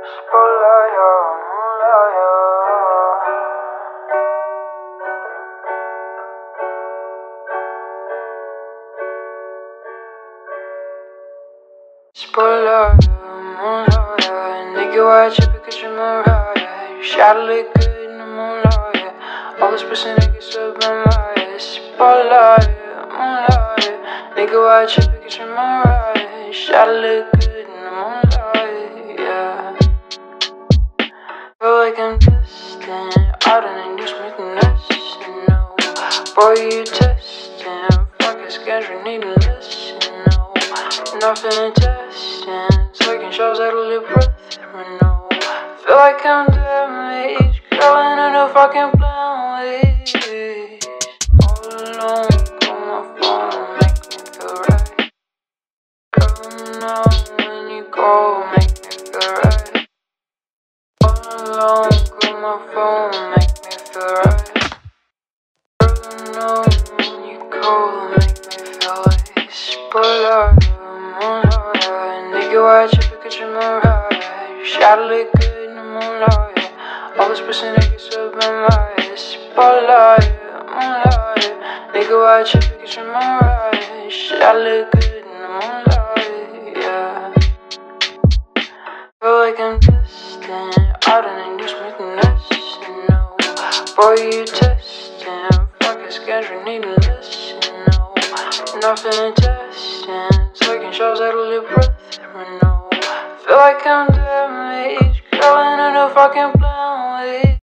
Spoiler, moonlight. Nigga, watch your picture, Mariah. You shot to look good in the moonlight. All this pussy niggas up in my head. Spoiler, moonlight. Nigga, watch your picture, Mariah. You shot to look good in the moonlight, yeah. Feel like I'm destined. I done induced me to nesting, no. Boy, you testing. Fuck a schedule, need to listen, no. Nothing testing. Taking shots at a little breath, no. Feel like I'm damaged. Girl in a new fucking plan with. All alone, on my phone, make me feel right. Girl, know when you go, make me feel right. All alone, on my phone, make me feel right. Girl, know when you go, make me feel like spoiler, moonlight. Nigga, watch your picture, Mariah. You shot to look good in the moonlight. All this pussy niggas up in my head. Spotlight, moonlight. Nigga, watch your picture, Mariah. You shot to look good in the moonlight, yeah. Feel like I'm destined. I done induced me to nesting, no. Boy, you testing. Fuck a schedule, need to listen, no. Nothing testing. Taking shots at a little breath, no. Feel like I'm damaged. Girl in a new fucking